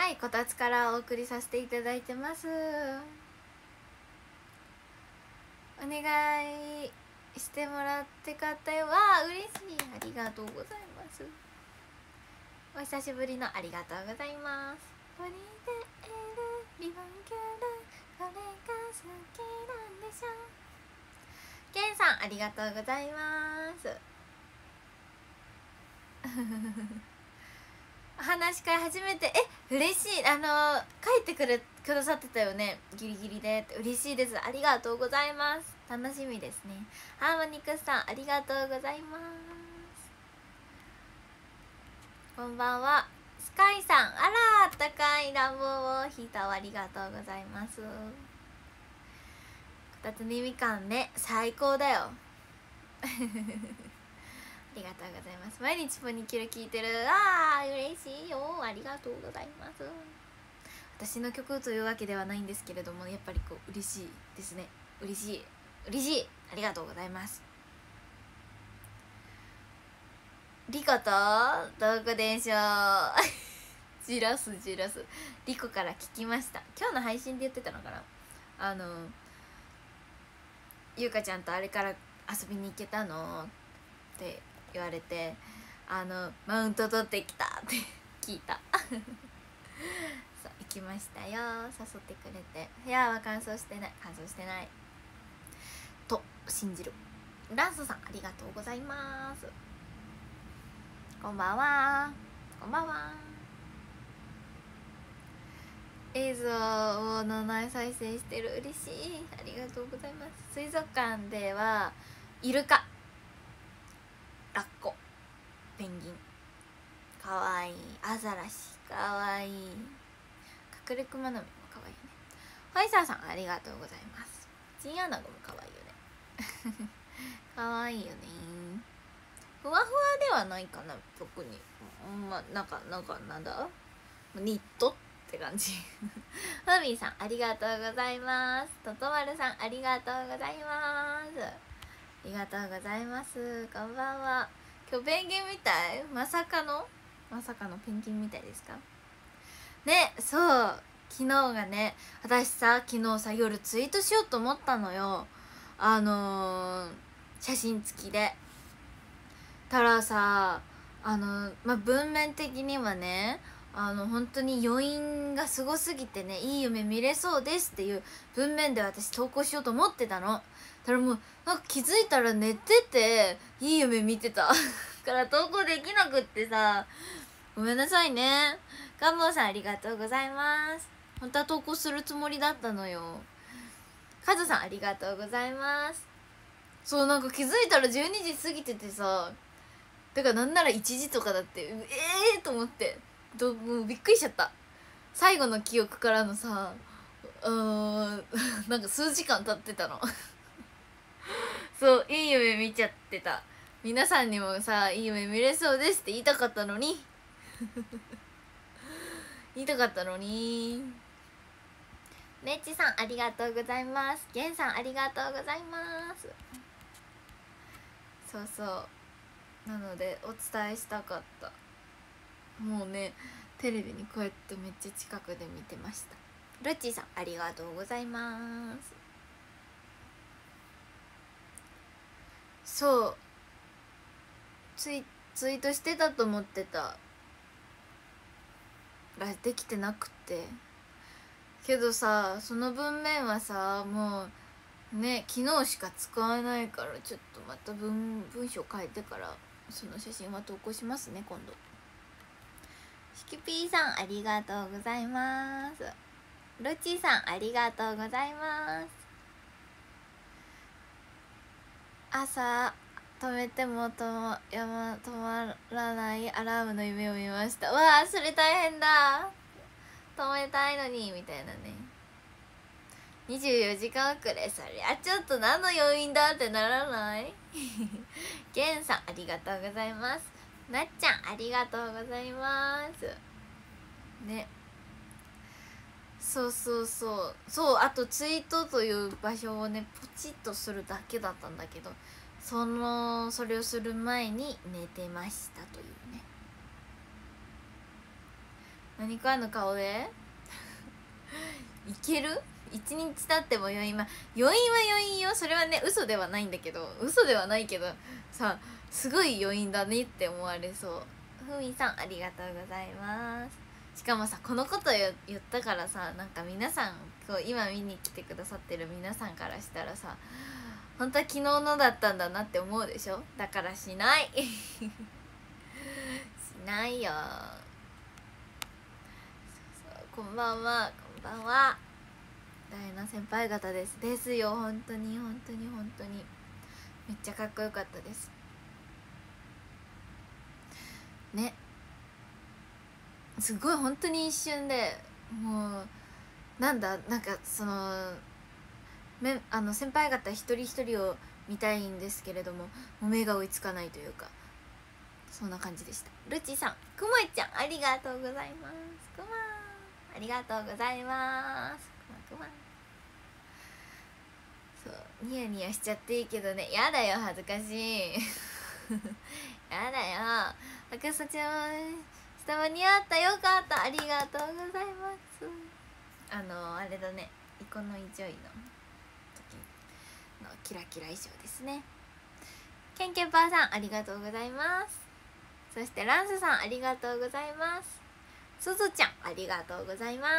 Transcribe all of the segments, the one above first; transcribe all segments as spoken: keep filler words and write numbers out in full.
はい、こたつからお送りさせていただいてます。お願いしてもらって方は嬉しい。ありがとうございます。お久しぶりのありがとうございます。ポリデエルリボンキュルこれが好きなんでしょ。ケンさんありがとうございます。お話し会初めて、え嬉しい。あの書いてくれくださってたよね、ギリギリで。嬉しいです。ありがとうございます。楽しみですね。ハーモニクスさんありがとうございます。こんばんは。スカイさん、あらあったかい暖房を引いたをありがとうございます。こたつにみかんね、最高だよ。ありがとうございます。毎日ポニキュル聞いてる。あー嬉しいよ。ありがとうございます。私の曲というわけではないんですけれども、やっぱりこう嬉しいですね。嬉しい嬉しい。ありがとうございます。リコとどこでしょう。じらすじらす。リコから聞きました。今日の配信で言ってたのかな。あのゆうかちゃんとあれから遊びに行けたのって言われて、あのマウント取ってきたって聞いた。そう行きましたよ。誘ってくれて。部屋は乾燥してない、乾燥してないと信じる。ランソさんありがとうございます。こんばんは。こんばんは。映像をのない再生してる。嬉しい。ありがとうございます。水族館ではイルカ、ラッコ、ペンギン、かわいい。アザラシかわいい。カクレクマノミもかわいいよね。ファイザーさんありがとうございます。チンアナゴもかわいいよね。かわいいよね。ふわふわではないかな、特に。まあなんかなんかなんだニットって感じ。フーミーさんありがとうございます。ととまるさんありがとうございます。ありがとうございます。こんばんは。今日ペンギンみたい。まさかのまさかのペンギンみたいですかね。そう昨日がね、私さ昨日さ夜ツイートしようと思ったのよ。あのー、写真付きで。たらさあのまあ文面的にはね、あの本当に余韻がすごすぎてね、いい夢見れそうですっていう文面で私投稿しようと思ってたの。たらもうなんか気づいたら寝てていい夢見てたから投稿できなくってさ、ごめんなさいね。ガンボーさんありがとうございます。本当は投稿するつもりだったのよ。カズさんありがとうございます。そうなんか気づいたらじゅうにじ過ぎててさ、だからなんならいちじとかだって、ええー、と思ってどもうびっくりしちゃった。最後の記憶からのさ、うーんなんか数時間経ってたの。そういい夢見ちゃってた。皆さんにもさいい夢見れそうですって言いたかったのに言いたかったのに。メッチさんありがとうございます。ゲンさんありがとうございます。そうそうなのでお伝えしたかった。もうねテレビにこうやってめっちゃ近くで見てました。ルッチーさんありがとうございます。そうツイツイートしてたと思ってたらできてなくて、けどさその文面はさもうね昨日しか使わないから、ちょっとまた 文, 文章変えてからその写真は投稿しますね今度。シキピーさんありがとうございます。ルッチーさんありがとうございます。朝止めてもともやま止まらないアラームの夢を見ました。わあそれ大変だ、止めたいのにみたいなね。にじゅうよじかん遅れ、そりゃちょっと何の要因だってならないゲンさんありがとうございます。なっちゃんありがとうございますね。そうそうそうそう。あとツイートという場所をねポチッとするだけだったんだけど、そのそれをする前に寝てましたというね。 何かの顔でいける？一日経っても余韻、まあ余韻は余韻よ、それはね嘘ではないんだけど、嘘ではないけどさ、すごい余韻だねって思われそう。ふみさんありがとうございます。しかもさ、このこと言ったからさ、なんか皆さんこう今見に来てくださってる皆さんからしたらさ、本当は昨日のだったんだなって思うでしょ。だからしないしないよ。そうそう、こんばんは、こんばんは。大の先輩方ですですよ。本当に本当に本当にめっちゃかっこよかったですね。すごい本当に一瞬で、もうなんだ、なんかそのめあの先輩方一人一人を見たいんですけれども、もう目が追いつかないというか、そんな感じでした。ルチさん、くもいちゃんありがとうございます。くまありがとうございます。くまくまそう、ニヤニヤしちゃっていいけどね、やだよ恥ずかしいやだよ。赤さちゃん下間に合った、よかった、ありがとうございます。あのあれだね、イコノイジョイの時のキラキラ衣装ですね。ケンケンパーさんありがとうございます。そしてランスさんありがとうございます。すずちゃんありがとうございます。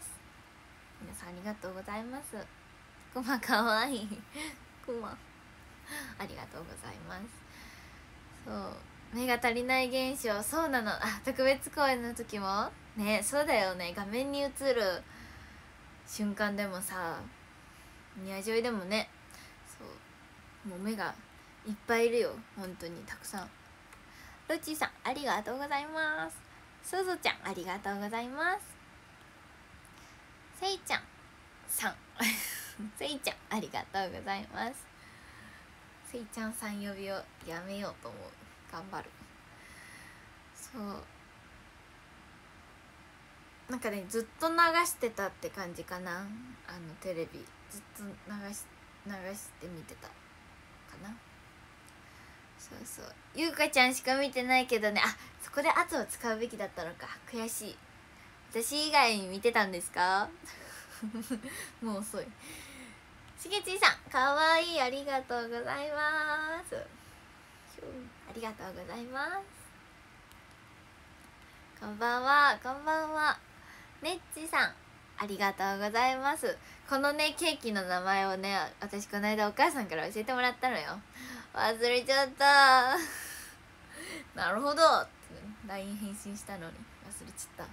皆さんありがとうございます。くまかわいいくまありがとうございます。そう目が足りない現象、そうなの。あ、特別公演の時もね、そうだよね、画面に映る瞬間でもさ、ニヤジョイでもね、そうもう目がいっぱいいるよ、本当にたくさん。ルチさんありがとうございます。すずちゃんありがとうございます。せいちゃんさんせいちゃんありがとうございます。せいちゃんさん呼びをやめようと思う。頑張る。そうなんかね、ずっと流してたって感じかな。あのテレビずっと流し流して見てたかな。そうそう、ゆうかちゃんしか見てないけどね。あ、そこで圧を使うべきだったのか、悔しい。私以外に見てたんですかもう遅い。しげちさんかわいい、ありがとうございます。ありがとうございます。こんばんは、こんばんは。ねっちさんありがとうございます。このねケーキの名前をね、私この間お母さんから教えてもらったのよ。忘れちゃったなるほどって ライン 返信したのに忘れちゃった。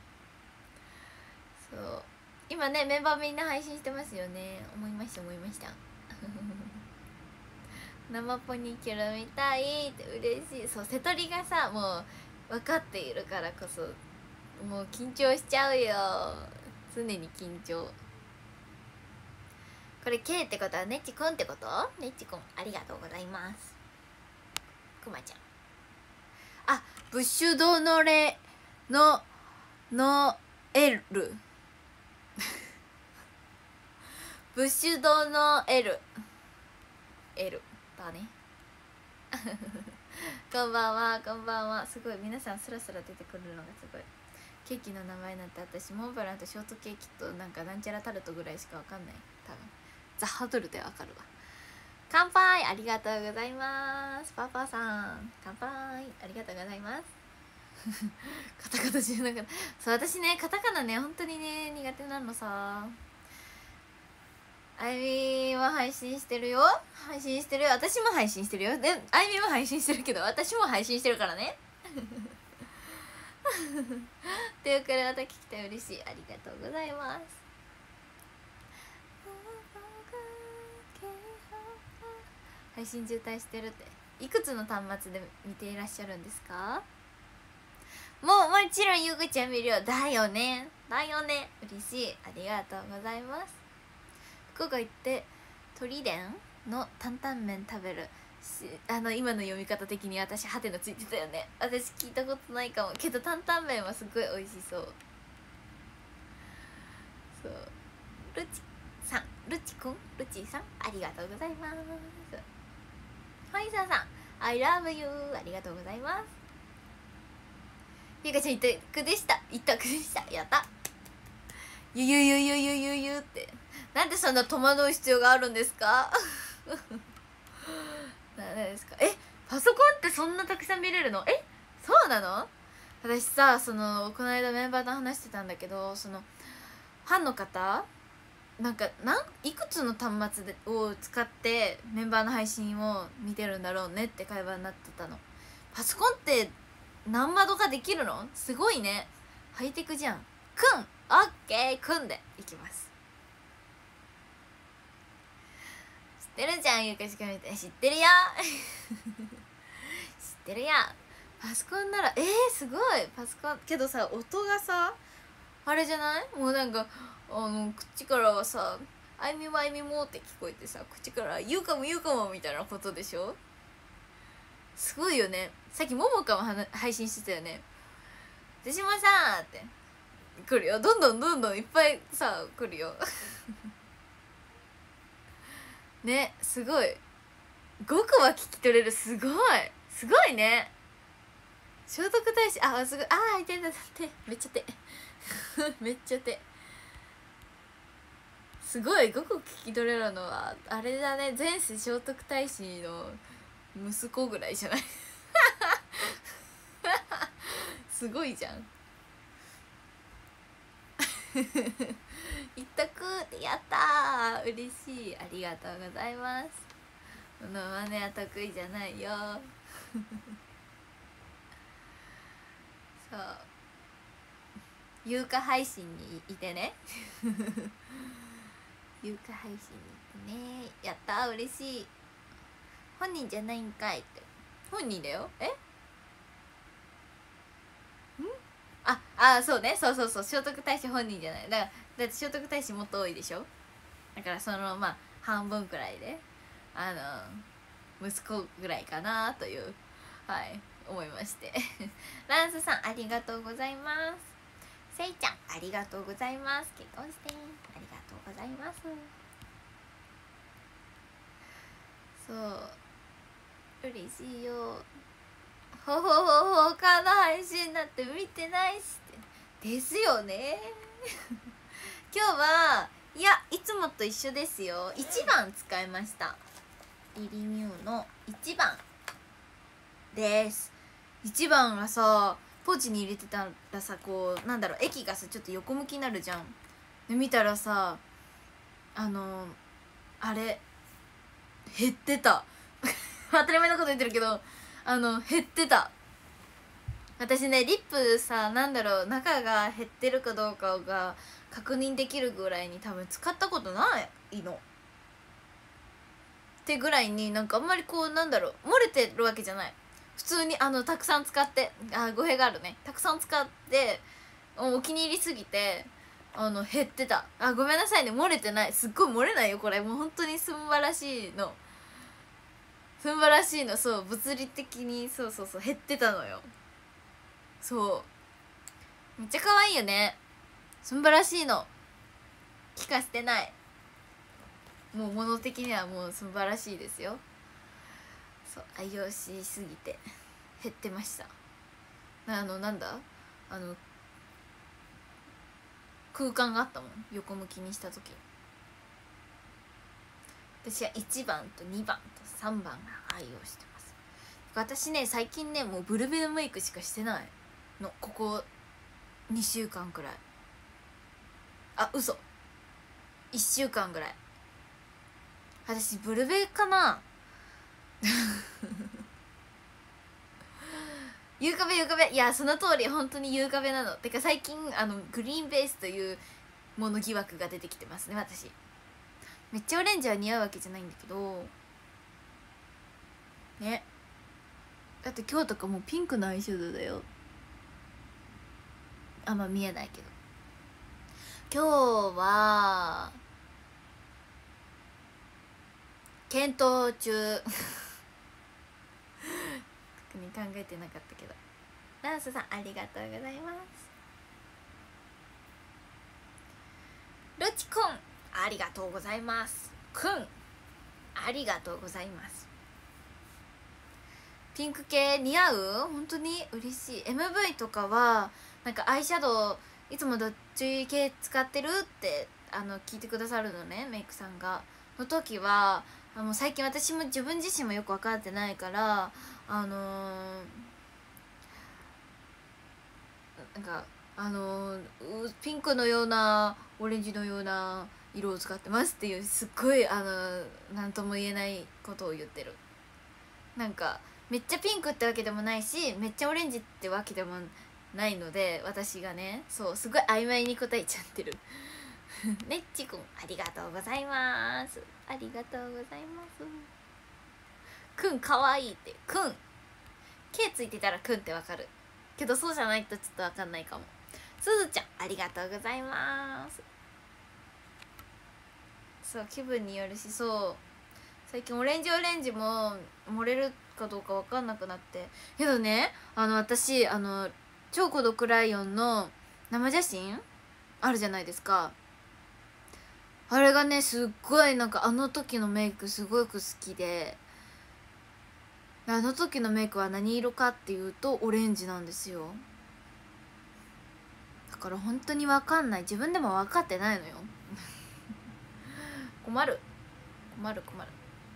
そう今ねメンバーみんな配信してますよね。思いました思いました生ポニキュラ見たいって嬉しい。そう、瀬戸りがさもう分かっているからこそもう緊張しちゃうよ、常に緊張。これ K ってことはねっちくんってこと？ねっちくんありがとうございます。くまちゃん、あ、ブッシュドノレののエルブッシュドの L L だねこんばんは、こんばんは。すごい皆さんスラスラ出てくるのがすごい。ケーキの名前なんて私モンブランとショートケーキとなんかなんちゃらタルトぐらいしかわかんない。多分ザ・ハドルでわかるわ。乾杯ありがとうございます。パパさん乾杯ありがとうございますカタカナ中ながらそう、私ねカタカナね本当にね苦手なのさ。あゆみは配信してるよ、配信してるよ、私も配信してるよ。であゆみも配信してるけど私も配信してるからねっていうからまた聞きたい、嬉しい、ありがとうございます。配信渋滞してるっていくつの端末で見ていらっしゃるんですか？もうもちろんゆうこちゃん見るよ。だよねだよね、嬉しい、ありがとうございます。福岡行って鳥伝の担々麺食べるし、あの今の読み方的に私ハテナついてたよね。私聞いたことないかもけど担々麺はすごい美味しそう。そうルチさん、ルチくん、ルチさんありがとうございます。ファイザーさん I love you ありがとうございます。 ゆかちゃん一択でした、一択でした、やった。ゆゆゆゆゆゆゆって、なんでそんな戸惑う必要があるんですか？何ですか？え、パソコンってそんなたくさん見れるの？え、そうなの？私さ、そのこの間メンバーと話してたんだけど、そのファンの方なんかなんいくつの端末でを使ってメンバーの配信を見てるんだろうねって会話になってたの。パソコンって何窓ができるの？すごいね、ハイテクじゃん。くん、オッケー、くんでいきます。知ってるじゃん、ゆかしかみたい。知ってるよ知ってるやん。パソコンならえー、すごい。パソコンけどさ、音がさあれじゃない？もうなんかあの口からはさ「あいみもあいみも」って聞こえてさ、口から「言うかも言うかも」みたいなことでしょ。すごいよね。さっきももかも配信してたよね。手島さんって来るよ。どんどんどんどんいっぱいさ来るよね、すごい。ごくは聞き取れる。すごいすごいね。聖徳太子、あ、すごい。あー、痛い痛い痛い、めっちゃ手めっちゃ手すごい。ごく聞き取れるのはあれだね、前世聖徳太子の息子ぐらいじゃないすごいじゃん一択ってやったー、嬉しい。ありがとうございます。このマネは得意じゃないよそう、有価配信にいてね有価配信にいてね。やったー、嬉しい。本人じゃないんかいって。本人だよ。えんああ、そうね、そうそうそう、聖徳太子本人じゃない。だからだって聖徳太子もっと多いでしょ。だからそのまあ半分くらいであの息子ぐらいかなという、はい思いましてランスさんありがとうございます。せいちゃんありがとうございます。結婚してありがとうございます。そう嬉しいよ。ほほほほ他の配信だって見てないしってですよね今日はいやいつもと一緒ですよ。いちばん使いました。リリミューのいちばんです。いちばんはさポーチに入れてたらさ、こうなんだろう、液がさちょっと横向きになるじゃん。で見たらさあのあれ減ってた当たり前のこと言ってるけどあの減ってた。私ねリップさなんだろう中が減ってるかどうかが確認できるぐらいに多分使ったことないのってぐらいに、なんかあんまりこうなんだろう漏れてるわけじゃない。普通にあのたくさん使って、あ語弊があるね、たくさん使ってお気に入りすぎてあの減ってた。あごめんなさいね、漏れてない。すっごい漏れないよこれ。もう本当に素晴らしいの素晴らしいの。そう物理的にそうそうそう減ってたのよ。そうめっちゃ可愛いよね。素晴らしいの。聞かせてない。もう物的にはもう素晴らしいですよ。そう愛用しすぎて減ってました。あのなんだあの空間があったもん、横向きにした時。私はいちばんとにばんとさんばんが愛用してます。私ね最近ねもうブルベルメイクしかしてないの、ここにしゅうかんくらい。あ嘘いっしゅうかんぐらい。私ブルベかな夕壁夕壁、いやその通り、本当に夕壁なの。てか最近あのグリーンベースというもの疑惑が出てきてますね。私めっちゃオレンジは似合うわけじゃないんだけどね。だって今日とかもうピンクのアイシャドウだよ。あんま見えないけど今日は検討中特に考えてなかったけど。ランスさんありがとうございます。ロチくんありがとうございます。くんありがとうございます。 ピンク系似合う？本当に嬉しい。 エムブイ とかはなんかアイシャドウいつもどっち系使ってるってあの聞いてくださるのね、メイクさんが。の時はあの最近私も自分自身もよく分かってないからあのー、なんかあのー、ピンクのようなオレンジのような色を使ってますっていうすっごいあの何とも言えないことを言ってる。なんかめっちゃピンクってわけでもないしめっちゃオレンジってわけでもないので、私がねそうすごい曖昧に答えちゃってるねっちくんありがとうございます。ありがとうございます。くんかわいいって、くん K ついてたらくんってわかるけどそうじゃないとちょっとわかんないかも。すずちゃんありがとうございます。そう気分によるし、そう最近オレンジオレンジも盛れるかどうか分かんなくなって。けどねあの私あの超孤独ライオンの生写真あるじゃないですか。あれがねすっごいなんかあの時のメイクすごく好きで、あの時のメイクは何色かっていうとオレンジなんですよ。だから本当に分かんない、自分でも分かってないのよ困る困る困る。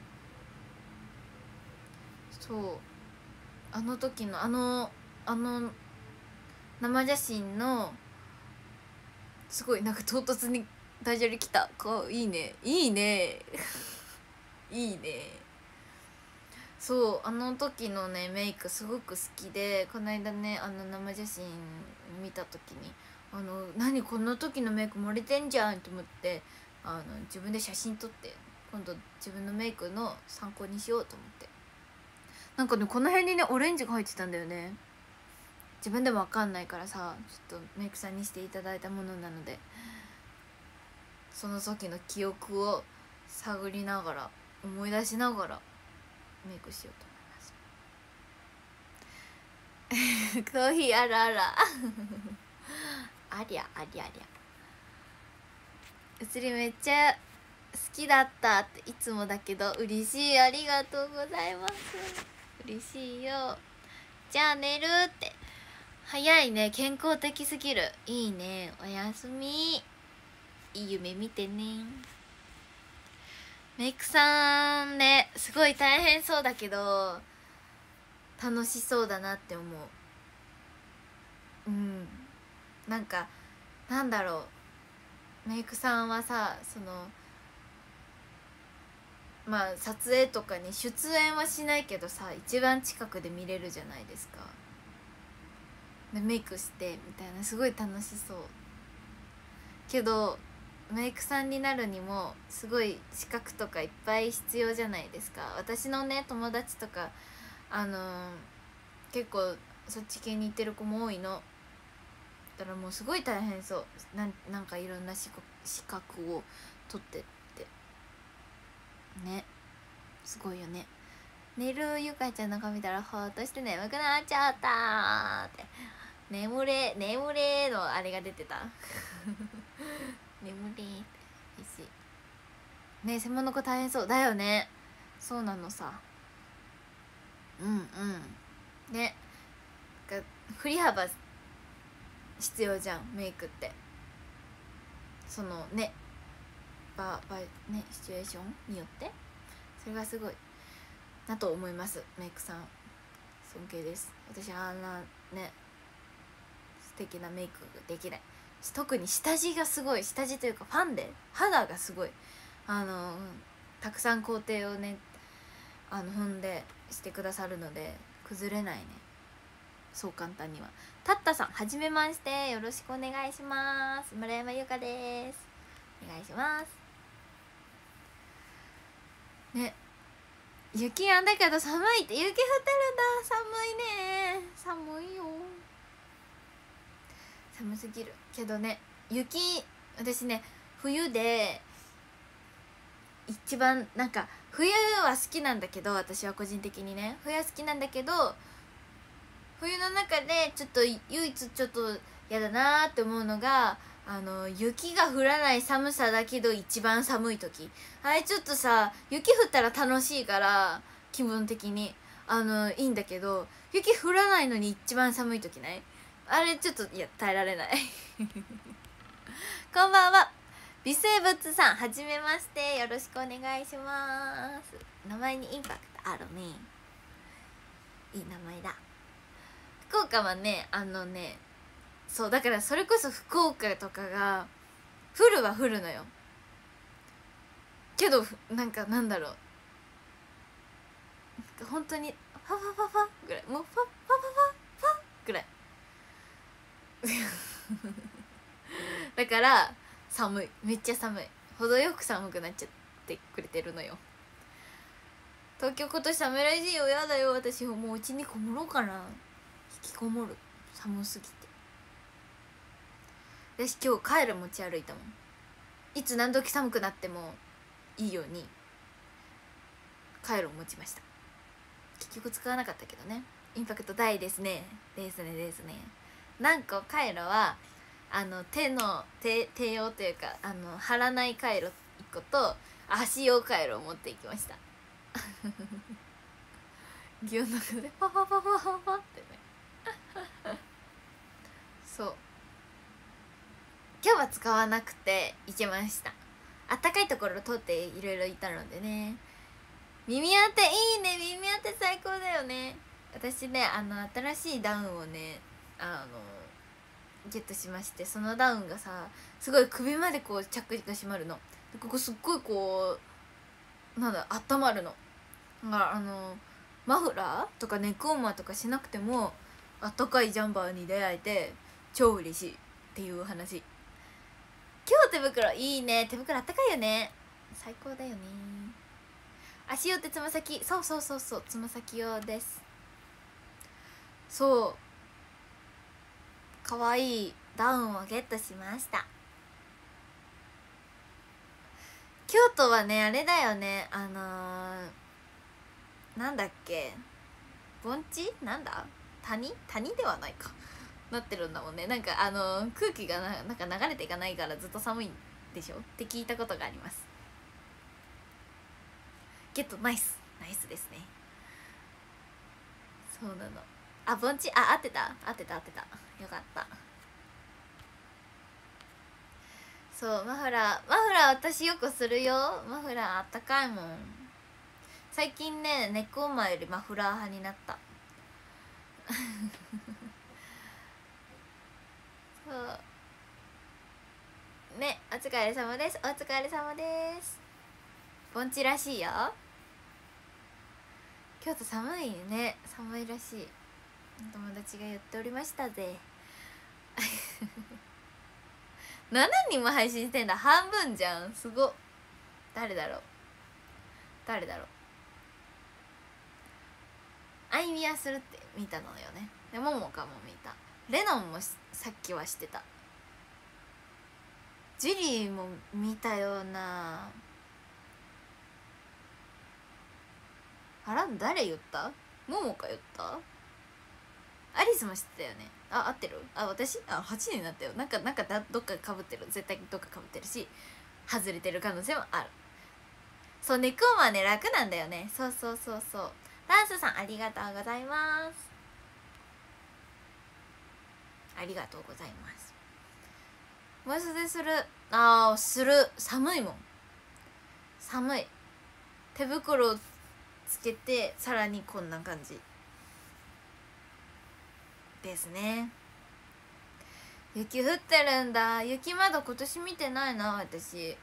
そうあの時のあのあの生写真のすごいなんか唐突にダジャレ来たか、いいねいいねいいね。そうあの時のねメイクすごく好きで、この間ねあの生写真見た時にあの何この時のメイク漏れてんじゃんと思ってあの自分で写真撮って今度自分のメイクの参考にしようと思って。なんかねこの辺にねオレンジが入ってたんだよね。自分でも分かんないからさちょっとメイクさんにしていただいたものなのでその時の記憶を探りながら思い出しながらメイクしようと思いますコーヒーあらあらありゃありゃありゃ。うつりめっちゃ好きだったっていつもだけど嬉しい、ありがとうございます。嬉しいよ。じゃあ寝るって、早いね、健康的すぎる。いいね、おやすみ、いい夢見てね。メイクさんねすごい大変そうだけど楽しそうだなって思う。うんなんかなんだろう、メイクさんはさそのまあ撮影とかに出演はしないけどさ一番近くで見れるじゃないですか。でメイクしてみたいなすごい楽しそうけどメイクさんになるにもすごい資格とかいっぱい必要じゃないですか。私のね友達とかあのー、結構そっち系に行ってる子も多いの。だからもうすごい大変そう。なんなんかいろんな資格資格を取ってってねすごいよね。寝るゆかちゃんの顔見たらほーっとして眠くなっちゃったって眠れ眠れのあれが出てた眠れって嬉しいね。専門の子大変そうだよね。そうなのさ。うんうんね振り幅必要じゃんメイクって。そのねばばねシチュエーションによってそれがすごいなと思います。メイクさん尊敬です。私あんなね素敵なメイクができない。特に下地がすごい、下地というかファンデ肌がすごいあのたくさん工程をねあの踏んでしてくださるので崩れないねそう簡単には。たったさんはじめまして、よろしくお願いします。村山由佳です。お願いしますね。雪やんだけど寒いって、雪降ってるんだ。寒いね、寒いよ、寒すぎるけどね。雪私ね冬で一番なんか冬は好きなんだけど私は個人的にね冬は好きなんだけど冬の中でちょっと唯一ちょっとやだなーって思うのがあの雪が降らない寒さだけど一番寒い時、あれちょっとさ雪降ったら楽しいから気分的にあのいいんだけど、雪降らないのに一番寒い時ない？あれちょっといや耐えられないこんばんは、微生物さん、はじめまして、よろしくお願いします。名前にインパクトあるね、いい名前だ。福岡はね、あのね、そうだからそれこそ福岡とかが降るは降るのよ。けどなんかなんだろう、なんか本当にファファファファぐらい、もうファファファファファぐらいだから寒い、めっちゃ寒い、程よく寒くなっちゃってくれてるのよ。東京今年寒いらしいよ。やだよ、私もううちにこもろうかな。引きこもる、寒すぎて。私今日カイロ持ち歩いたもん。いつ何時寒くなってもいいようにカイロ持ちました。結局使わなかったけどね。インパクト大ですね、ですねですね。なんかカイロはあの手の手手用というか、あの貼らないカイロいっこと足用カイロを持っていきました擬音の中でパパパパパパってねそう、今日は使わなくていけました。あったかいところを通っていろいろいたのでね。耳当ていいね、耳当て最高だよね。私ね、あの新しいダウンをね、あのゲットしまして、そのダウンがさ、すごい首までこうチャックが閉まるので、ここすっごいこうなんだ、温まるの。だからあのマフラーとかネックウォーマーとかしなくてもあったかいジャンバーに出会えて超嬉しいっていう話。今日手袋いいね、手袋あったかいよね、最高だよね。足用ってつま先、そうそうそうそう、つま先用です。そう、かわいいダウンをゲットしました。京都はね、あれだよね、あのー、なんだっけ、盆地なんだ、谷谷ではないかなってるんだもんね。なんかあのー、空気がななんか流れていかないからずっと寒いんでしょって聞いたことがあります。ゲットナイスナイスですね。そうなの。あ、盆地、あ、合ってた合ってた合ってた、よかった。そう、マフラーマフラー私よくするよ。マフラーあったかいもん。最近ね、ネックウォーマーよりマフラー派になったそうね、お疲れ様です、お疲れ様です。盆地らしいよ、京都寒いね、寒いらしい、友達が言っておりましたぜしちにんも配信してんだ、半分じゃん、すごっ。誰だろう誰だろうあいみやするって見たのよね。でももかも見た。レノンもさっきはしてた。ジュリーも見たような。あら、誰言った？ももか言った？アリスも知ってたよね。あ、合ってる？あ、私？あ、はちになったよ。なんかなんかだどっかかぶってる、絶対どっかかぶってるし、外れてる可能性もある。そう、ネックウォーマーね、楽なんだよね。そうそうそうそう。ダンスさんありがとうございます。ありがとうございます。マジでする。あー、する。寒いもん、寒い。手袋をつけてさらにこんな感じですね。雪降ってるんだ。雪まだ今年見てないな私。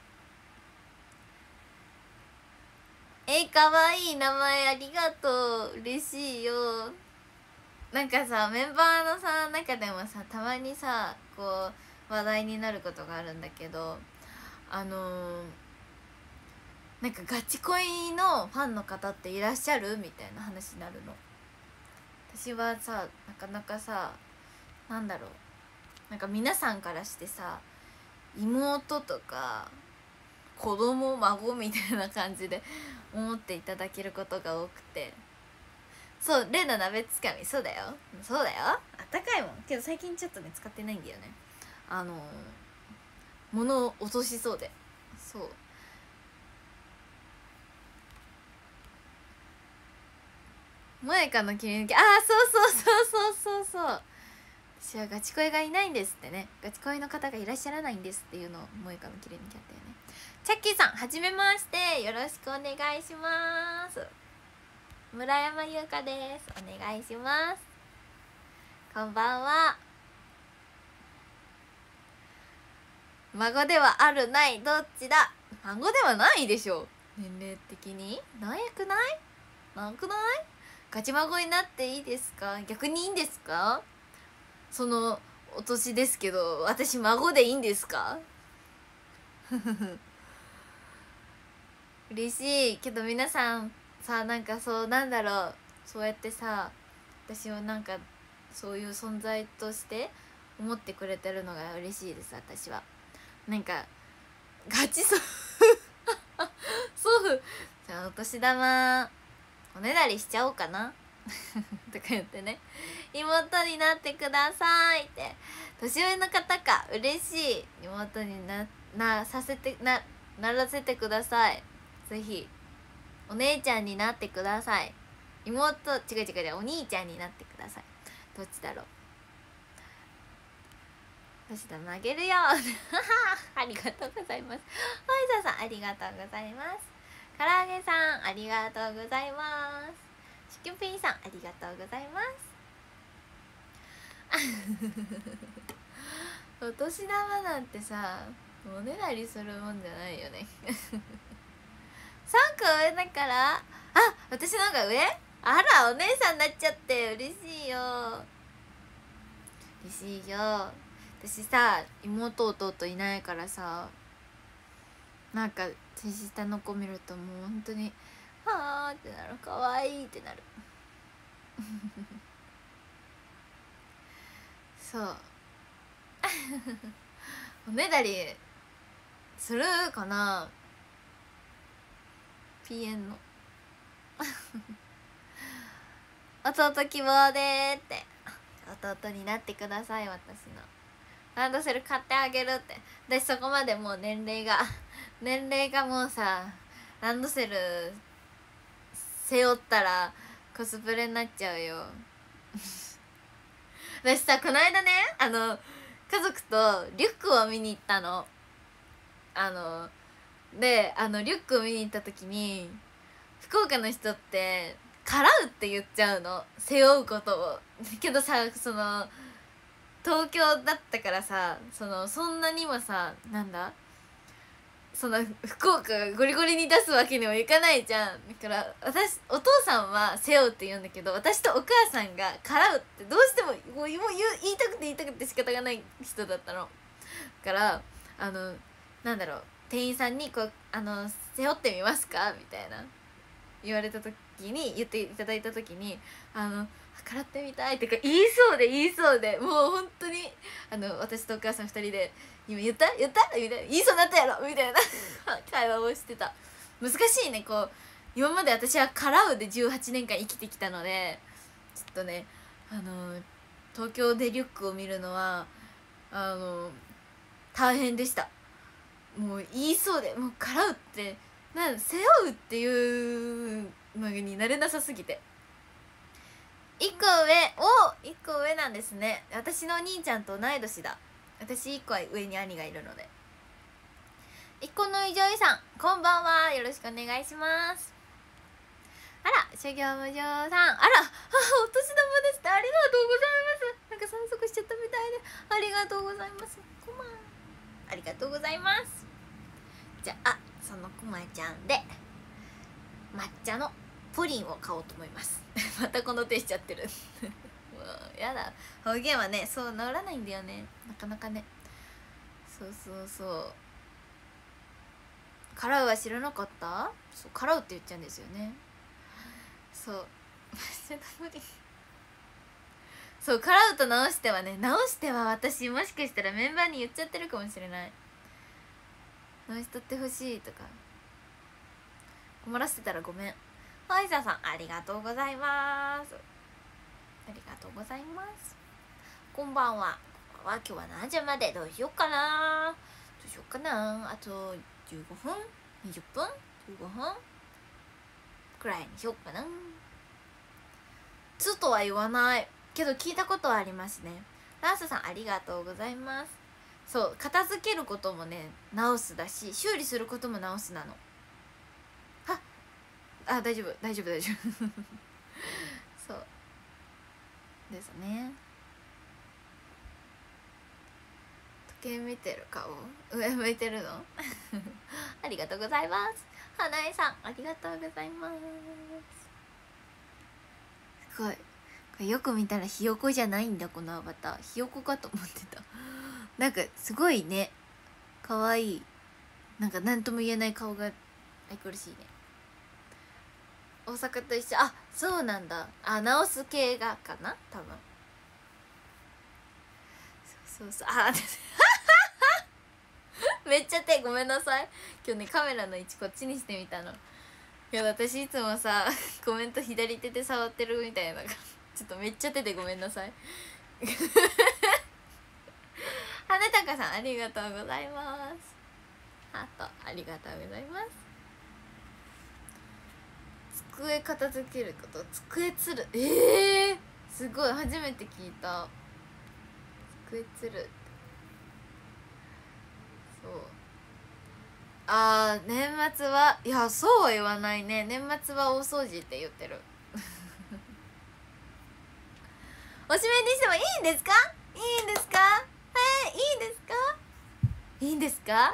え、かわいい名前ありがとう、嬉しいよ。なんかさ、メンバーのさ中でもさ、たまにさこう話題になることがあるんだけど、あのー、なんかガチ恋のファンの方っていらっしゃるみたいな話になるの。私はさ、なかなかさ、なんだろう、なんか皆さんからしてさ、妹とか子供孫みたいな感じで思っていただけることが多くて。そう、例の鍋つかみ、そうだよそうだよ、あったかいもん。けど最近ちょっとね使ってないんだよね。あのー、物を落としそうで。そう萌香の切り抜き、ああそうそうそうそうそうそう、私はガチ恋がいないんですってね、ガチ恋の方がいらっしゃらないんですっていうのを萌香の切り抜きあったよね。チャッキーさんはじめまして、よろしくお願いします。村山優香です、お願いします。こんばんは。孫ではあるないどっちだ。孫ではないでしょ、年齢的になくない、なくない。ガチ孫になっていいですか、逆にいいんですか、そのお年ですけど私孫でいいんですか嬉しいけど、皆さんさ、なんかそうなんだろう、そうやってさ私をなんかそういう存在として思ってくれてるのが嬉しいです。私はなんかガチそう祖父じゃあお年玉おねだりしちゃおうかなとか言ってね、妹になってくださいって、年上の方か、嬉しい、妹にななさせてなならせてください、ぜひお姉ちゃんになってください、妹違う違う違うお兄ちゃんになってください、どっちだろう、年玉あげるよありがとうございます。ホイザさんありがとうございます。唐揚げさんありがとうございます。シュキュピーさんありがとうございますお年玉なんてさおねだりするもんじゃないよねさんこ上だから、あ、私の方が上、あらお姉さんになっちゃって嬉しいよ、嬉しいよ。私さ妹弟いないからさ、なんか年下の子見るともう本当にはあってなる、かわいいってなるそうおねだりするかな、ピーエヌ の弟希望でーって、弟になってください、私のランドセル買ってあげるって。私そこまでもう年齢が年齢がもうさ、ランドセル背負ったらコスプレになっちゃうよ私さこの間ね、あの家族とリュックを見に行ったの。あのであのリュックを見に行った時に、福岡の人って「払う」って言っちゃうの、背負うことを。けどさ、その東京だったからさ、そのそんなにもさ、なんだその福岡がゴリゴリに出すわけにもいかないじゃん。だから私お父さんは背負うって言うんだけど、私とお母さんが払うってどうしてももう言う言いたくて言いたくて仕方がない人だったの。だからあのなんだろう、店員さんにこうあの背負ってみますかみたいな言われた時に、言っていただいた時に、あの払ってみたいってか言いそうで言いそうで、もう本当にあの私とお母さんふたりで「今言った言った?」みたいな「言いそうになったやろ」みたいな会話をしてた。難しいね、こう今まで私は「払う」でじゅうはちねんかん生きてきたので、ちょっとねあの東京でリュックを見るのはあの大変でした。もう言いそうで、もう払うってなん背負うっていうのになれなさすぎて。いっこ上、おいっこ上なんですね。私のお兄ちゃんと同い年だ。私いっこは上に兄がいるので。いっこのいじょいさんこんばんは、よろしくお願いします。あら諸行無常さん、あらあお年玉ですって、ありがとうございます。なんか散策しちゃったみたいでありがとうございます。こまありがとうございます。じゃあそのこまちゃんで抹茶のプリンを買おうと思いますまたこの手しちゃってるもうやだ、方言はねそう治らないんだよね、なかなかね。そうそうそう、払うは知らなかった。そう、払うって言っちゃうんですよね。そう抹茶のプリンそう、払うと直してはね、直しては私もしかしたらメンバーに言っちゃってるかもしれない。直しとってほしいとか困らせてたらごめん。ファイザーさんありがとうございます。ありがとうございます。こんばんは。こんばんは。今日は何時までどうしようかな、どうしようかな、あとじゅうごふんにじゅっぷんじゅうごふんくらいにしようかな。 つとは言わないけど聞いたことはありますね。ラースさんありがとうございます。そう片付けることもね直すだし、修理することも直すなの。はっあ大丈夫大丈夫大丈夫そうですね。時計見てる顔上向いてるのありがとうございます。花江さんありがとうございます。すごいこれよく見たらひよこじゃないんだ、このアバターひよこかと思ってた。なんかすごいねかわいい、なんか何とも言えない顔が愛くるしいね。大阪と一緒、あそうなんだ。あ直す系がかな多分。そうそうそうあめっちゃ手ごめんなさい。今日ねカメラの位置こっちにしてみたの。いや私いつもさコメント左手で触ってるみたいなちょっとめっちゃ手でごめんなさい羽高さんありがとうございます。ハートありがとうございます。机片付けること、机つる、ええー、すごい初めて聞いた。机つる、そうあー年末はいやそうは言わないね。年末は大掃除って言ってるおしめにしてもいいんですか、いいんですか、はいいいんですか、いいんですか。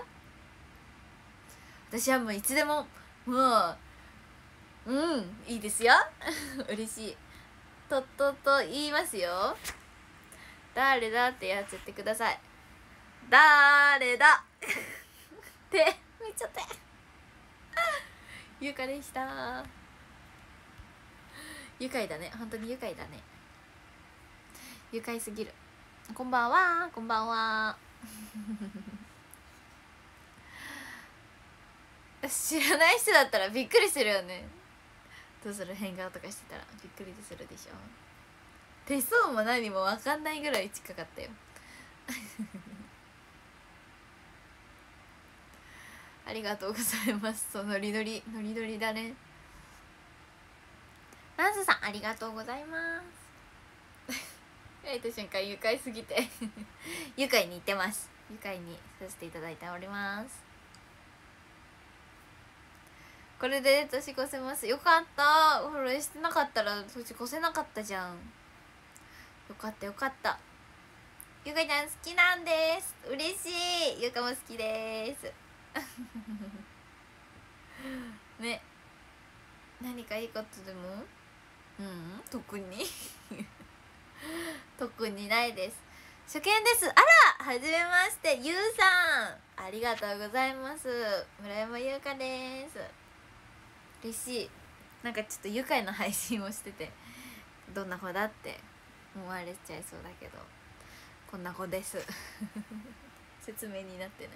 私はもういつでももううんいいですよ嬉しい。とっとと言いますよ。誰だってやっちゃってください。誰だって見ちゃって愉快でした。愉快だね、本当に愉快だね。愉快すぎる。こんばんは、こんばんは知らない人だったらびっくりするよね。どうする、変顔とかしてたらびっくりするでしょ。手相も何も分かんないぐらい近かったよありがとうございます。そうノリノリノリノリだね。ナンスさんありがとうございます開いた瞬間愉快すぎて愉快に行ってます。愉快にさせていただいております。これで年越せます。よかった。フォローしてなかったら年越せなかったじゃん。よかったよかった。ゆかちゃん好きなんです。嬉しい。ゆかも好きですね、何かいいことでもうん特に特にないです。初見です。あらはじめまして、ゆうさんありがとうございます。村山ゆうかです。嬉しい。なんかちょっと愉快な配信をしててどんな子だって思われちゃいそうだけどこんな子です説明になってない。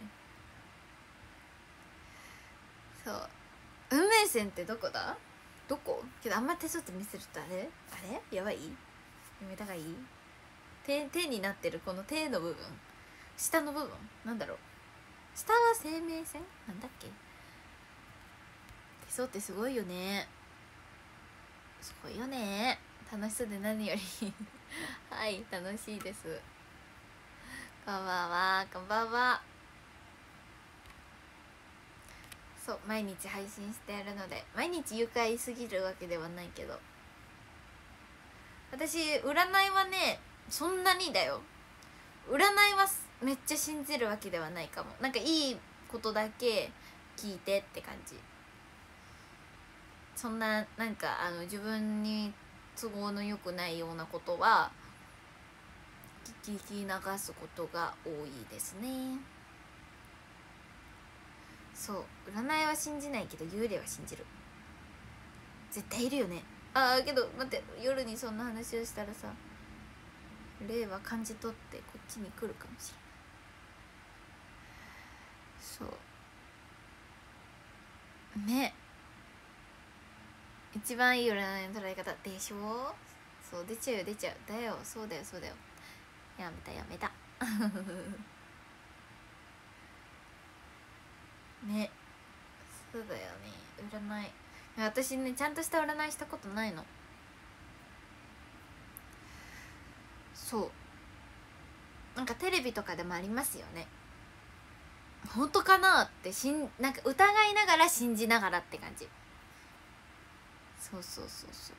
そう運命線ってどこだ、どこけどあんま手相って見せるとあれあれやばい、やめたがいい。手手になってるこの手の部分、下の部分なんだろう、下は生命線なんだっけ。手相ってすごいよね、すごいよね。楽しそうで何よりはい楽しいです。こんばんは、こんばんは。そう毎日配信してやるので、毎日愉快すぎるわけではないけど、私占いはねそんなにだよ。占いはめっちゃ信じるわけではないかも。なんかいいことだけ聞いてって感じ。そんななんかあの自分に都合の良くないようなことは聞き流すことが多いですね。そう占いは信じないけど幽霊は信じる。絶対いるよね。ああけど待って、夜にそんな話をしたらさ霊は感じ取ってこっちに来るかもしれない。そうね、一番いい占いの捉え方でしょ。そう出ちゃうよ出ちゃうだよ、そうだよそうだよ、やめたやめたね、そうだよね。占い私ねちゃんとした占いしたことないの。 そうなんかテレビとかでもありますよね。本当かなってしんなんか疑いながら信じながらって感じ。そうそうそうそう。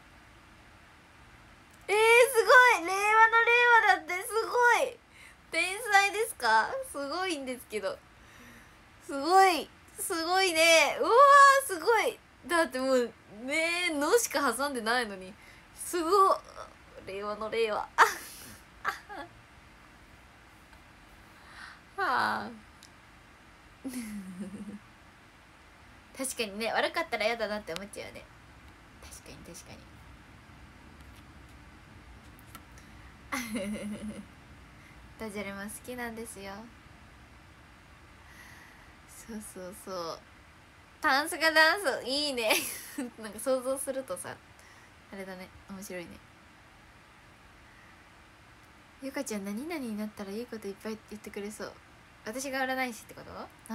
えー、すごい、令和の令和だって、すごい天才ですか。すごいんですけど、すごいすごいね。うわーすごい。だってもうねーのしか挟んでないのにすごい。令和の令和はあ確かにね、悪かったら嫌だなって思っちゃうよね。確かに確かにダジャレも好きなんですよ。そうそうそう、タンスがダンスいいねなんか想像するとさあれだね、面白いね。ゆかちゃん何々になったらいいこといっぱい言ってくれそう。私が占い師ってこと？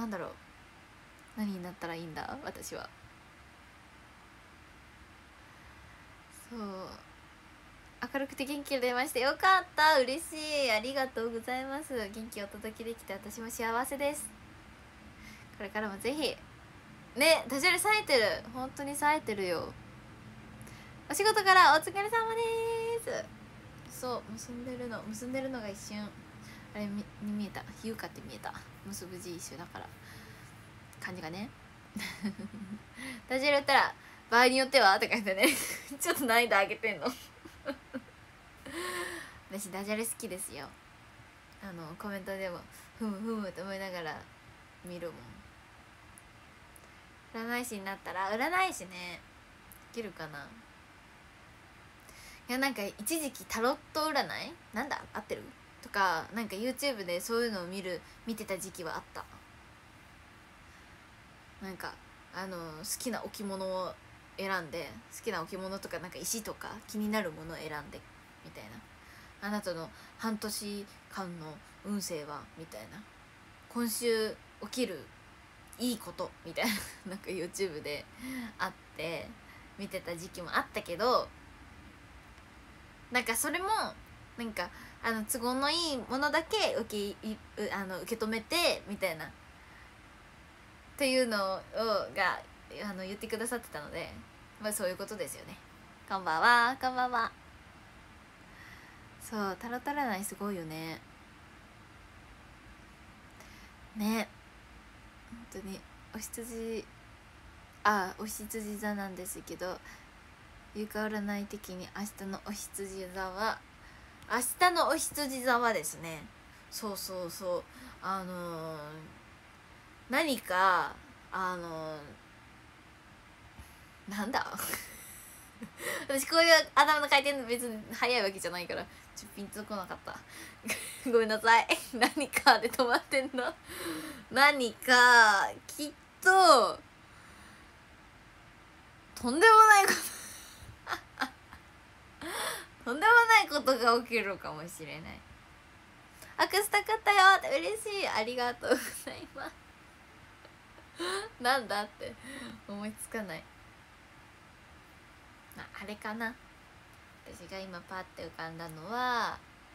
なんだろう、何になったらいいんだ私は。そう明るくて元気が出ました。よかった、嬉しい、ありがとうございます。元気をお届けできて私も幸せです。これからもぜひね、ダジャレ冴えてる、本当に冴えてるよ。お仕事からお疲れ様です。そう結んでるの結んでるのが一瞬あれに見えた、優香って見えた、結ぶ字一緒だから感じがねダジャレ言ったら場合によってはって書いてねちょっと難易度上げてんの私ダジャレ好きですよ。あのコメントでもふむふむって思いながら見るもん。占い師になったら、占い師ねできるかな。いやなんか一時期タロット占いなんだ合ってるとかなんか YouTube でそういうのを見る見てた時期はあった。なんかあの好きな置物を選んで、好きな置物とかなんか石とか気になるものを選んでみたいな、あなたの半年間の運勢はみたいな、今週起きるいいことみたいななんか YouTube であって見てた時期もあったけど、なんかそれもなんかあの都合のいいものだけ受けいあの受け止めてみたいなっていうのをがあの言ってくださってたので、まあそういうことですよね。こんばんは、こんばんは。そうタロタラないすごいよね。ね本当にお羊あお羊座なんですけど、ゆか占い的に明日のお羊座は明日のお羊座はですね、そうそうそうあのー、何かあのー、なんだ私こういう頭の回転別に早いわけじゃないからちょっとピンとこなかったごめんなさい何かで止まってんの何かきっととんでもないこととんでもないことが起きるかもしれない。アクスタ買ったよって嬉しい、ありがとうございますなんだって思いつかない。まあ、あれかな、私が今パッて浮かんだのは、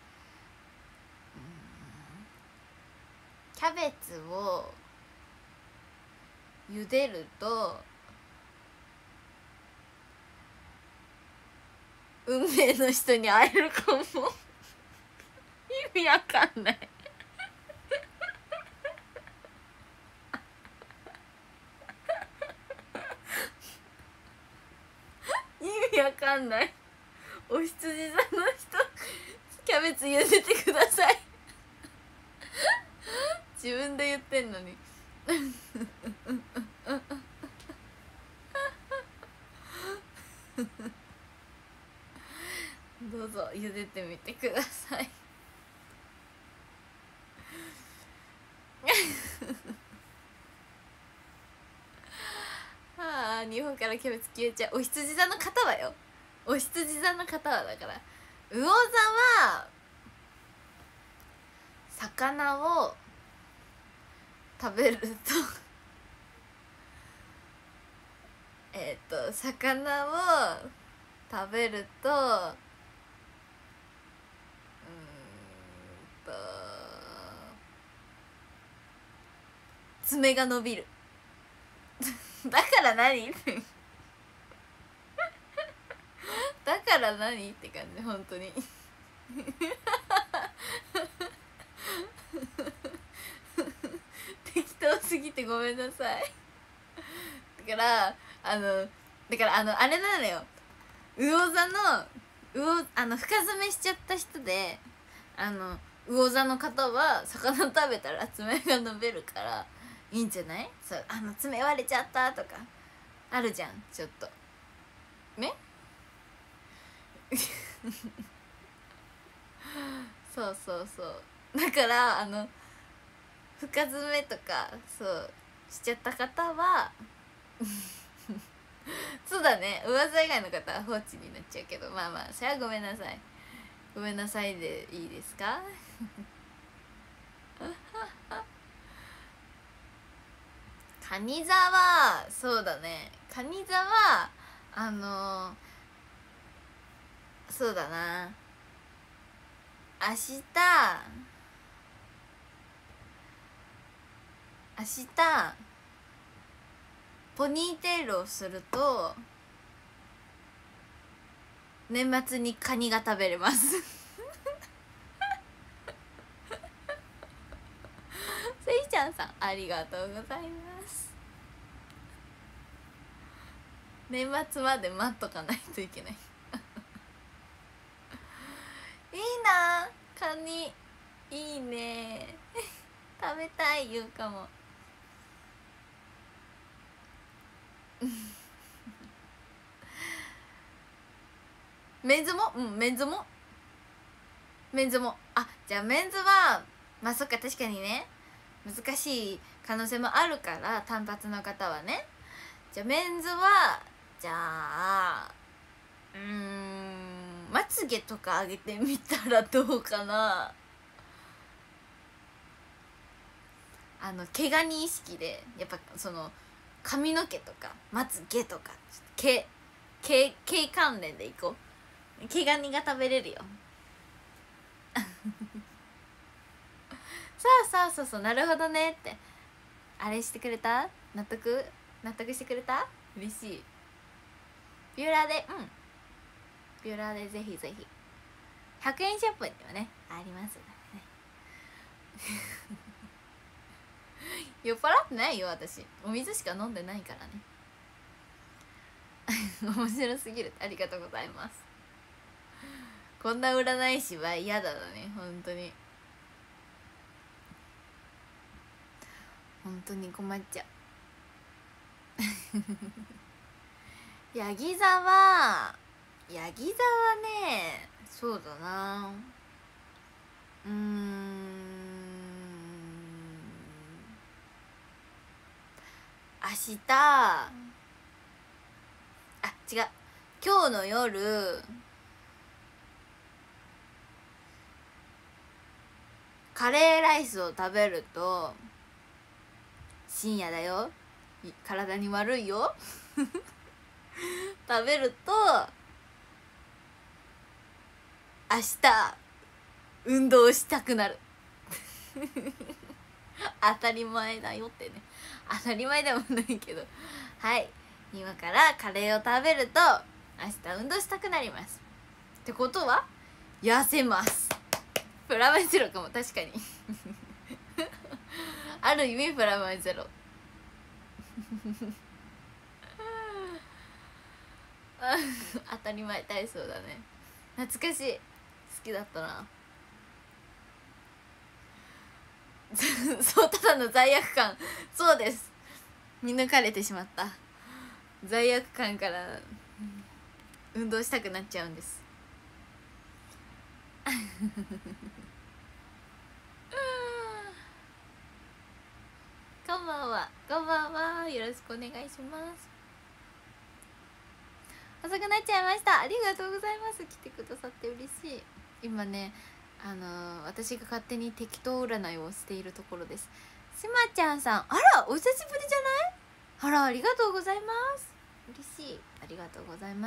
キャベツを茹でると運命の人に会えるかも意味わかんない意味わかんない。お羊座の人キャベツ茹でてください自分で言ってんのにどうぞ茹でてみてくださいああ日本からキャベツ消えちゃう。お羊座の方はよ、お羊座の方はだから、魚座は魚を食べるとえっと魚を食べると爪が伸びるだから何だから何って感じ本当に適当すぎてごめんなさいだからあのだからあのあれなのよ、魚座の魚あの深爪しちゃった人で、あの魚座の方は魚食べたら爪が伸びるからいいんじゃない？そう、あの爪割れちゃったとかあるじゃん、ちょっとねそうそうそう、だからあの深爪とかそうしちゃった方はそうだね、噂以外の方は放置になっちゃうけど、まあまあそれはごめんなさい、ごめんなさいでいいですかカニ座はそうだね、カニ座はあのー、そうだな、明日明日ポニーテールをすると年末にカニが食べれますせいちゃんさんありがとうございます。年末まで待っとかないといけないいいな、カニいいね食べたい、言うかもメンズも、うんメンズもメンズも、あ、じゃあメンズはまあそっか、確かにね難しい可能性もあるから、単発の方はね。じゃあメンズはじゃあうーんまつげとか上げてみたらどうかな。あの毛ガニ意識でやっぱその髪の毛とかまつげとか毛毛毛関連でいこう。毛ガニが食べれるよそうそうそうそう、なるほどねってあれしてくれた、納得納得してくれた、嬉しい。ビューラーで、うんビューラーでぜひぜひひゃくえんショップにはねありますのでね酔っ払ってないよ私、お水しか飲んでないからね面白すぎる、ありがとうございます。こんな占い師は嫌だだね、本当に本当に困っちゃうヤギ座はヤギ座はね、そうだな、うーん明日あ違う今日の夜カレーライスを食べると深夜だよ、体に悪いよ食べると明日運動したくなる当たり前だよってね、当たり前でもないけど、はい今からカレーを食べると明日運動したくなりますってことは痩せます。プラマイゼロかも、確かにある意味プラマイゼロ当たり前体操だね、懐かしい、好きだったなそう、ただの罪悪感、そうです、見抜かれてしまった、罪悪感から運動したくなっちゃうんですこんばんは、こんばんは、よろしくお願いします。遅くなっちゃいました、ありがとうございます、来てくださって嬉しい。今ねあのー、私が勝手に適当占いをしているところです。しまちゃんさん、あらお久しぶりじゃない、あらありがとうございます、嬉しい、ありがとうございます。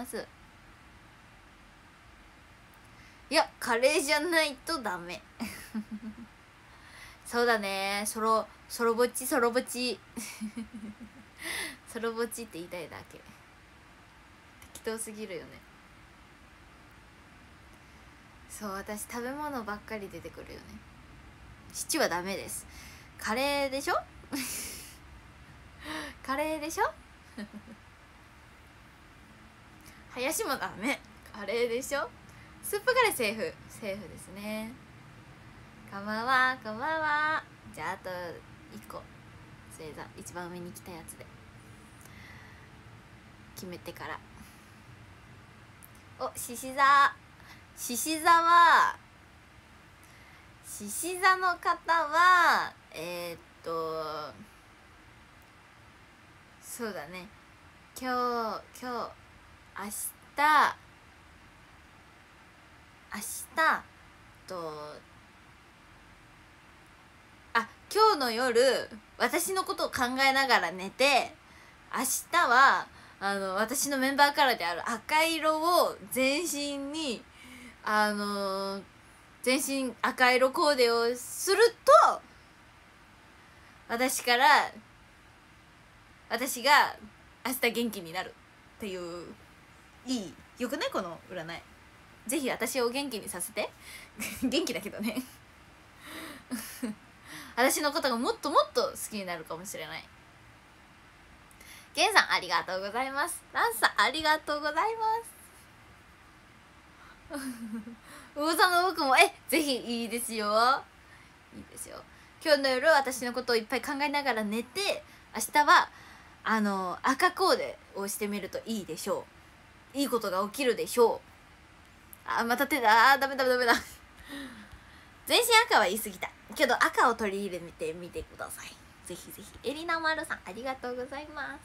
いやカレーじゃないとダメそうだね、ソロソロぼっちソロぼっちソロぼっちって言いたいだけ。適当すぎるよね。そう、私食べ物ばっかり出てくるよね。シチューはダメです。カレーでしょカレーでしょハヤシもダメ、カレーでしょ。スープカレーセーフセーフですね。こんばんは、こんばんは。じゃああといっこ星座一番上に来たやつで決めてから。お、獅子座。獅子座は獅子座の方はえー、っとそうだね、今日今日明日明日とあ今日の夜私のことを考えながら寝て、明日はあの私のメンバーカラーである赤色を全身にあの全身赤色コーデをすると、私から私が明日元気になるっていう、いいよくないこの占い。ぜひ私を元気にさせて元気だけどね私のことがもっともっと好きになるかもしれない。ゲンさんありがとうございます。ランさんありがとうございます魚さんの僕もえぜひいいですよ、いいですよ。今日の夜私のことをいっぱい考えながら寝て、明日はあの赤コーデをしてみるといいでしょう。いいことが起きるでしょう。あまた手だ、あダメダメダメだ全身赤は言い過ぎたけど赤を取り入れてみてください。ぜひぜひ。エリナマルさんありがとうございます。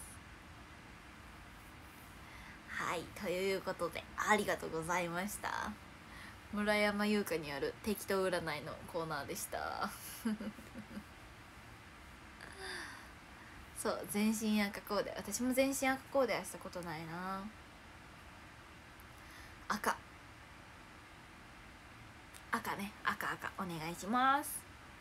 はい、ということでありがとうございました。村山優香による適当占いのコーナーでしたそう全身赤コーデ、私も全身赤コーデはしたことないな。赤赤ね、赤赤お願いします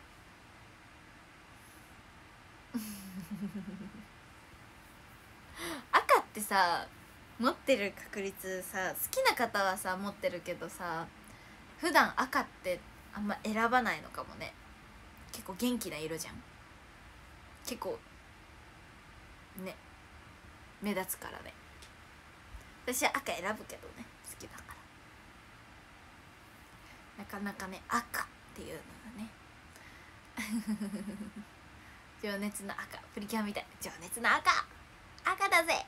赤ってさ持ってる確率さ、好きな方はさ持ってるけどさ、普段赤ってあんま選ばないのかもね。結構元気な色じゃん。結構ね目立つからね。私は赤選ぶけどね、好きだから。なかなかね赤っていうのがね情熱の赤、プリキュアみたい。情熱の赤赤だぜ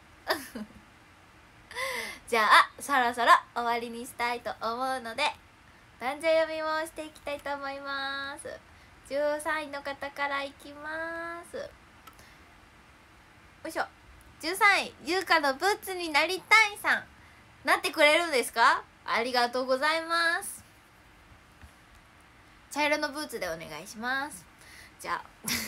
じゃあそろそろ終わりにしたいと思うので誕生読みもしていきたいと思います。じゅうさんいの方からいきます。よいしょ。じゅうさんい、ゆうかのブーツになりたいさん、なってくれるんですか？ありがとうございます。茶色のブーツでお願いします。じゃあ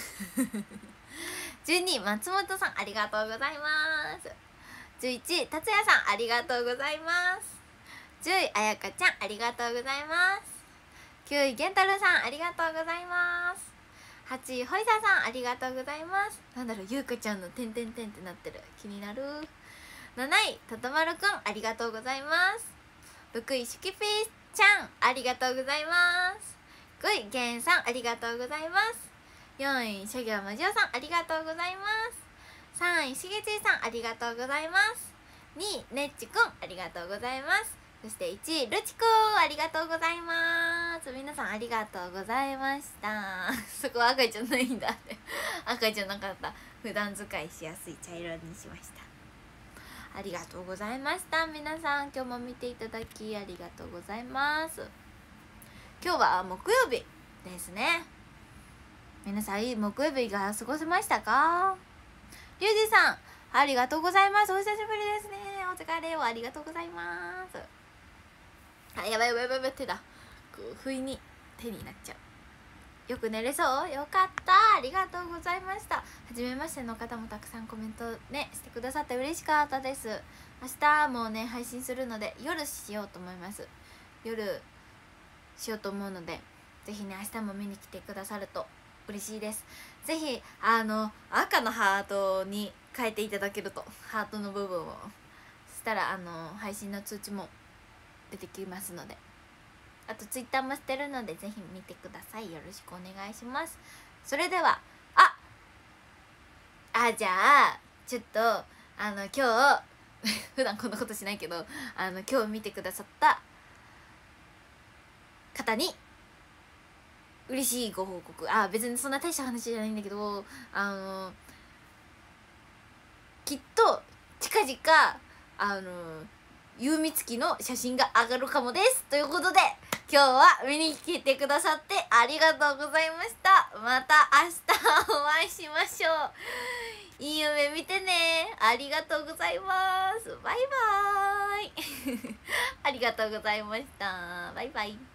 じゅうにい、松本さんありがとうございます。じゅういちい、達也さんありがとうございます。じゅうい、あやかちゃんありがとうございます。きゅうい、げんたろうさんありがとうございます。はちい、ほいささんありがとうございます。なんだろう、ゆうかちゃんのてんてんてんってなってる、気になる。なない、ととまるくんありがとうございます。ろくい、しゅきぴーちゃんありがとうございます。ごい、げんさんありがとうございます。よんい、しょぎょうまじおさんありがとうございます。さんい、しげちいさんありがとうございます。にい、ねっちくんありがとうございます。そしていちい、るちくんありがとうございます。皆さんありがとうございましたそこは赤じゃないんだって赤じゃなかった。普段使いしやすい茶色にしました。ありがとうございました。皆さん今日も見ていただきありがとうございます。今日は木曜日ですね。皆さんいい木曜日が過ごせましたか？リュウジさんありがとうございます。お久しぶりですね。お疲れをありがとうございます。あ、やばいやばいやばいやばい、手だ。こう不意に手になっちゃう。よく寝れそう？よかった、ありがとうございました。はじめましての方もたくさんコメントねしてくださって嬉しかったです。明日もね配信するので夜しようと思います。夜しようと思うのでぜひね明日も見に来てくださると嬉しいです。ぜひあの赤のハートに変えていただけると、ハートの部分をそしたらあの配信の通知も出てきますので、あとツイッターもしてるのでぜひ見てください。よろしくお願いします。それではああじゃあちょっとあの今日普段こんなことしないけど、あの今日見てくださった方に嬉しいご報告、あ別にそんな大した話じゃないんだけど、あのきっと近々あのゆうみつきの写真が上がるかもです。ということで今日は見に来てくださってありがとうございました。また明日お会いしましょう。いい夢見てね。ありがとうございます。バイバーイありがとうございました。バイバイ。